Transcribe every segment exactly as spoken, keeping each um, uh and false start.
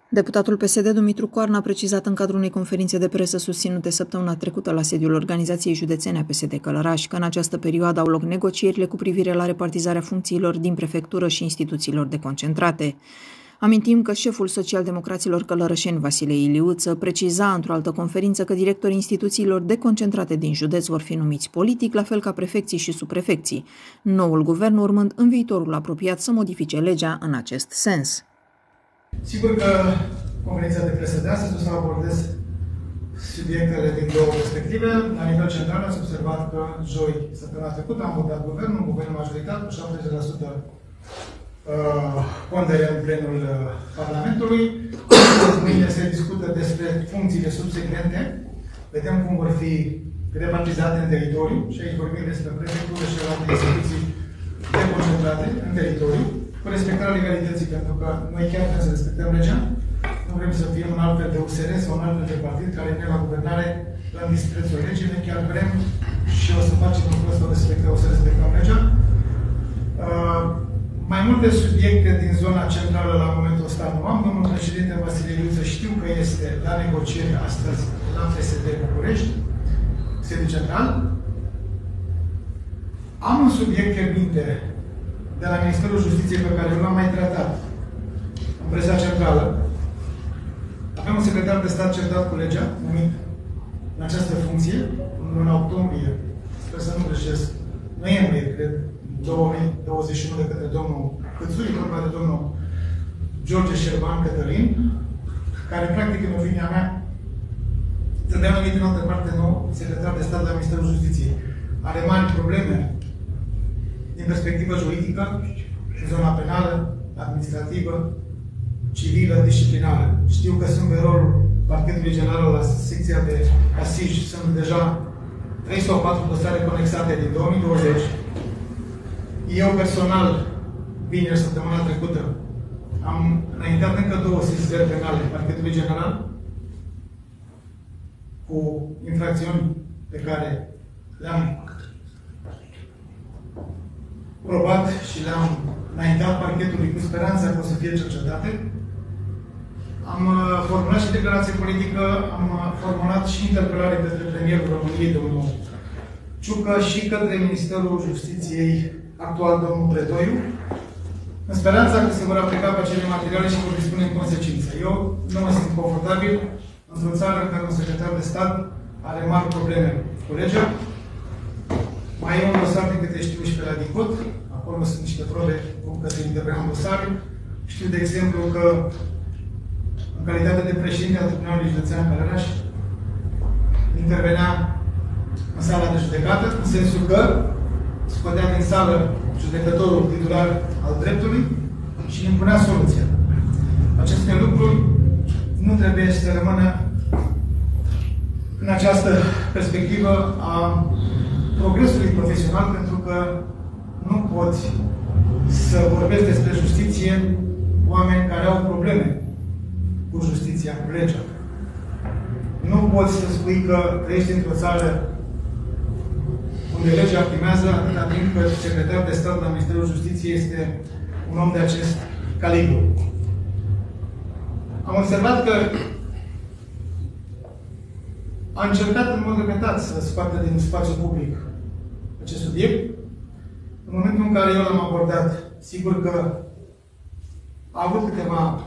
Deputatul P S D Dumitru Coarn a precizat în cadrul unei conferințe de presă susținute săptămâna trecută la sediul Organizației Județene a P S D Călăraș că în această perioadă au loc negocierile cu privire la repartizarea funcțiilor din prefectură și instituțiilor deconcentrate. Amintim că șeful social-democraților călărășeni, Vasile Iliuță, preciza într-o altă conferință că directorii instituțiilor deconcentrate din județ vor fi numiți politic, la fel ca prefecții și subprefecții, noul guvern urmând în viitorul apropiat să modifice legea în acest sens. Sigur că conferința de presă de astăzi o să abordez subiectele din două perspective. La nivel central ați observat că joi, săptămâna trecută, am votat guvernul, un guvern majoritar cu șaptezeci la sută pondere în plenul Parlamentului. Mâine se discută despre funcțiile subsecvente. Vedem cum vor fi repartizate în teritoriu și aici vorbim despre prefectură și alte instituții deconcentrate în teritoriu, cu respectarea legalității, pentru că noi chiar vrem să respectăm legea. Nu vrem să fim un alt fel de U S R sau un alt fel de partid care vine la guvernare în disprețul legii. Noi chiar vrem și o să facem lucrul ăsta, o, respectăm, o să respectăm legea. Uh, mai multe subiecte din zona centrală la momentul ăsta nu am. Domnul președinte Vasile Iliuță știu că este la negocieri astăzi la P S D București, sediu central. Am un subiect fierbinte de la Ministerul Justiției pe care eu l-am mai tratat în presa centrală. Avem un secretar de stat certat cu legea, numit în această funcție, în luna octombrie, sper să nu greșesc, noiembrie, cred, două mii douăzeci și unu, de către domnul Câțu, e vorba de domnul George Șerban Cătălin, care, practic, în opinia mea, trebuia numit în altă parte nou secretar de stat la Ministerul Justiției. Are mari probleme din perspectivă juridică, în zona penală, administrativă, civilă, disciplinară. Știu că sunt pe rolul Parchetului General la secția de Asij, sunt deja trei sau patru dosare conexate din două mii douăzeci. Eu personal, vineri, săptămâna trecută, am înaintat încă două sesizări penale Parchetului General cu infracțiuni pe care le-am probat și le-am înaintat parchetului cu speranța că o să fie cercetate. Am formulat și declarație politică, am formulat și interpelare către premierul României, domnul Ciucă, și către Ministerul Justiției actual, domnul Predoiu, în speranța că se vor aplica pe acele materiale și vor dispune în consecință. Eu nu mă simt confortabil într-o țară în care un secretar de stat are mari probleme cu legea. Mai e un dosar din câte știu și pe la DICOT, acolo sunt niște probe cum că se intervenea în dosare. Știu, de exemplu, că în calitate de președinte al Tribunalului Județean Călăraș intervenea în sala de judecată, în sensul că scotea din sală judecătorul titular al dreptului și impunea soluția. Aceste lucruri nu trebuie să rămână în această perspectivă a progresului profesional, pentru că nu poți să vorbești despre justiție oameni care au probleme cu justiția, cu legea. Nu poți să spui că trăiești într-o țară unde legea primează atâta timp că secretar de stat la Ministerul Justiției este un om de acest calibru. Am observat că a încercat în mod repetat să scoată din spațiul public acest subiect. În momentul în care eu l-am abordat, sigur că a avut câteva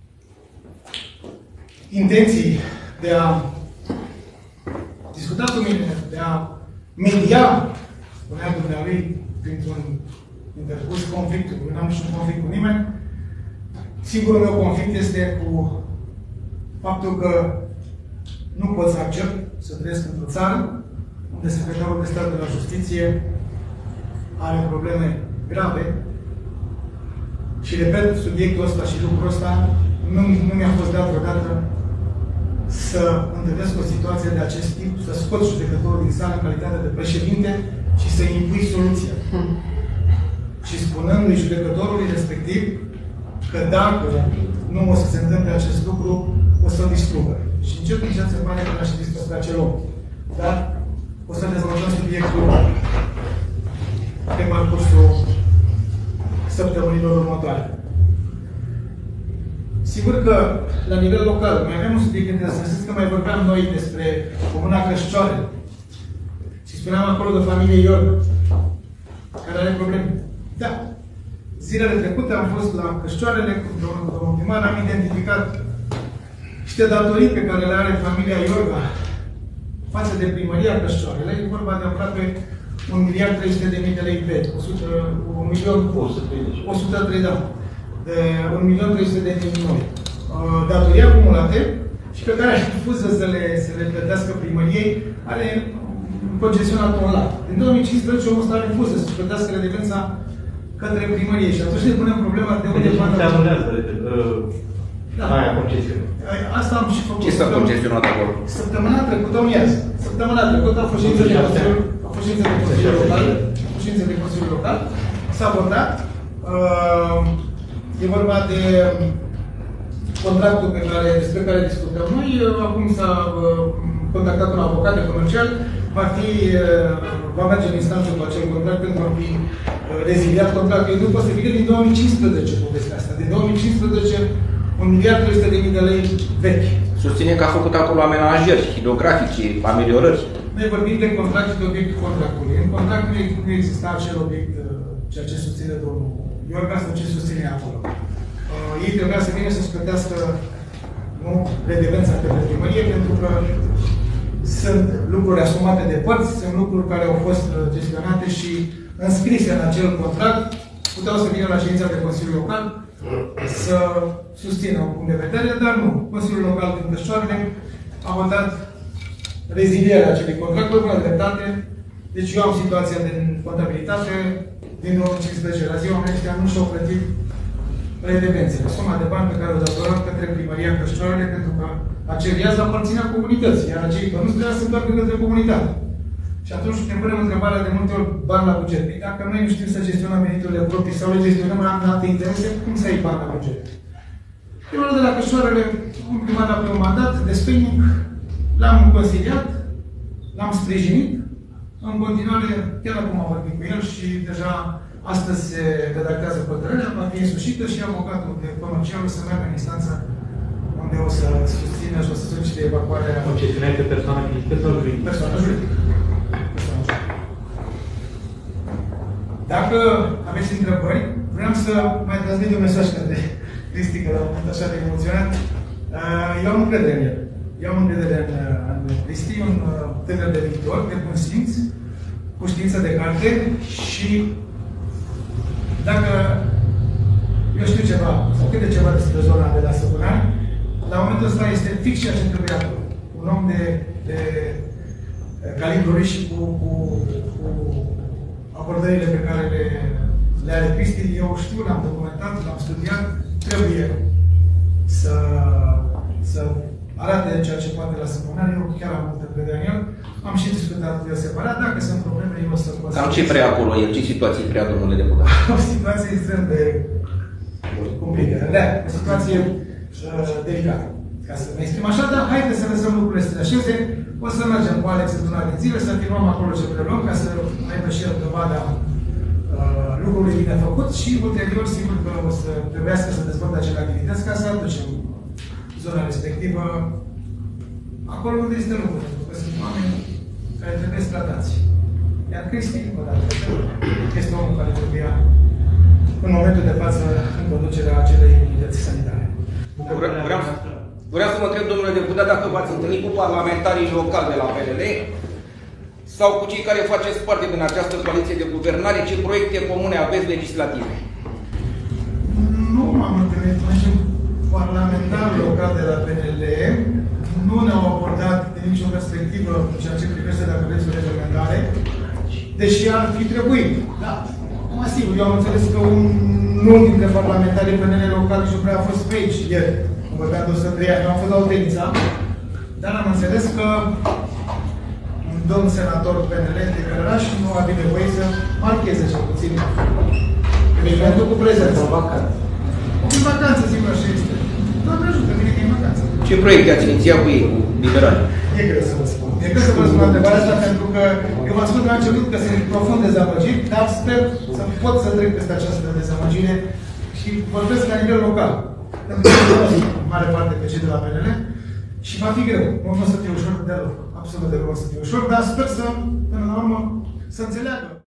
intenții de a discuta cu mine, de a media, spunea dumnealui, printr-un intercurs conflictul. Nu am niciun conflict cu nimeni. Singurul meu conflict este cu faptul că nu pot să accept să trăiesc într-o țară unde secretarul de stat de la Justiție are probleme grave și, repet, subiectul ăsta și lucrul ăsta nu, nu mi-a fost dat vreodată să întâlnesc o situație de acest tip, să scot judecătorul din sală în calitate de președinte și să impui soluția. Și spunându-i judecătorului respectiv că dacă nu o să se întâmple acest lucru, o să-l distrugă. Și încep încet se pare că l-aș fi despre acel om. Dar o să dezvoltăm subiectul pe parcursul săptămânilor următoare. Sigur că, la nivel local, mai avem un subiect interesant. Să știți că mai vorbeam noi despre Comuna Cășcioare. Și spuneam acolo de familie Iorga, care are probleme. Da. Zilele trecute am fost la Cășcioarele, cu domnul primar, am identificat niște datorii pe care le are familia Iorga față de primăria Cășcioarele. E vorba de aproape un miliard trei sute de mii de lei vechi, un milion o sută trei de un milion trei sute de mii noi. Datorii acumulate și pe care refuză să le, să le plătească primăriei, are concesionatul online. Din două mii cincisprezece omul ăsta refuză să plătească redevența către primărie și atunci ne punem problema de unde bani. Se anulează aia concesiune. Asta am și făcut. Ce s-a concesionat acolo? Săptămâna trecută, un iaz. Săptămâna trecută a fost ședință de Consiliul, a fost ședință de Consiliul Local, a fost ședință de Consiliul Local, s-a votat. Uh, e vorba de contractul pe care, despre care discutăm noi. Acum s-a uh, contactat un avocat de comercial, va fi, uh, va merge în instanță cu acel contract pentru a fi uh, reziliat contractul. Nu poate să fie din două mii cincisprezece povestea asta. Din două mii cincisprezece un miliard trei sute de mii de lei vechi. Susține că a făcut acolo amenajări hidrografice, ameliorări. Noi vorbim de contract și de obiectul contractului. În contract nu, nu exista acel obiect, ceea ce susține domnul Iorga sau ce susține acolo. Uh, ei trebuia să vină să-și plătească nu, redevența către primărie, pentru că sunt lucruri asumate de părți, sunt lucruri care au fost gestionate și înscrise în acel contract. Puteau să vină la ședința de Consiliul Local să susțină un punct de vedere, dar nu. Consiliul Local din Cășcioarele a votat rezilierea acelui contract cu bună dreptate. Deci eu am situația din contabilitate din două mii cincisprezece. La ziua mea ăștia nu și-au plătit redevențele. Suma de bani pe care o datorat către primăria Cășcioarele, pentru că acel iaz aparținea comunității, iar acei bănuți trebuia să întoarcă către comunitate. Și atunci ne punem întrebarea de multe ori bani la buget. Dacă noi nu știm să gestionăm veniturile proprii sau le gestionăm în alte interese, cum să iei bani la buget? Primarul de la Cășcioarele, un primar la primul mandat, de spenic, l-am consiliat, l-am sprijinit. În continuare, chiar acum am vorbit cu el și deja astăzi se redactează hotărârea, va fi însușită și avocatul de comercial o să meargă în instanță unde o să susțină și o să solicite evacuarea. Concesiunea este persoană fizică sau juridică? Persoană juridică. Dacă aveți întrebări, vreau să mai transmit un mesaj către Cristi, că l-am moment așa de emoționat. Eu am încredere în el. Eu am încredere în, în Cristi, un tânăr de viitor, de bun simț, cu știință de carte și dacă eu știu ceva, sau câte ceva despre zona de la Săpunani, la momentul ăsta este fix ceea ce trebuie acolo. Un om de, de calibru și cu, cu, cu abordările pe care le, le are Cristi, eu știu, l-am documentat, l-am studiat, trebuie să, să arate ceea ce poate la Săpunani. Eu chiar am multă încredere în el. Am și discutat cu el separat. Dacă sunt probleme, eu o să consiliez. Cam ce prea acolo el? Ce situație prea, domnule deputat? O situație extrem de complicată. Da, o situație uh, delicată. Ca să ne exprim așa, dar haideți să lăsăm lucrurile să se așeze. O să mergem cu Alex într-una din zile, să filmăm acolo ce preluăm, ca să aibă și el dovada uh, lucrului bine făcut și ulterior, sigur că o să trebuiască să dezvolte acele activități ca să aducem zona respectivă acolo unde este lucru, pentru că sunt oameni care trebuie să tratați. Iar Cristi, încă o dată, este omul care trebuia în momentul de față în conducerea acelei unități sanitare. Vreau, vreau să mă întreb, domnule deputat, dacă v-ați întâlnit cu parlamentarii locali de la P N L sau cu cei care faceți parte din această coaliție de guvernare, ce proiecte comune aveți legislative? Nu m-am întâlnit cu niciun parlamentar local de la P N L. Nu ne-au abordat din nicio perspectivă ceea ce privește dacă vreți o reglementare, deși ar fi trebuit. Da, mă asigur, eu am înțeles că unul dintre parlamentarii P N L local nici nu prea a fost pe aici ieri. Mă vorbeam de o sută trei ani, nu am fost la Oltenița, dar am înțeles că un domn senator P N L de Călăraș nu a avut nevoie să marcheze cel puțin evenimentul cu prezență. O vacanță. O vacanță, sigur, așa este. Doamne ajută, bine că e vacanță. Ce proiecte ați inițiat cu ei, cu liberali? E greu să vă spun. E greu să vă spun întrebarea asta, pentru că eu v-am spus de la început că sunt profund dezamăgit, dar sper să pot să trec peste această dezamăgire și vorbesc la nivel local. pentru că în mare parte pe cei de la P N L și va fi greu. Nu o să fie ușor deloc. Absolut deloc o să fie ușor, dar sper să, până la urmă, să înțeleagă.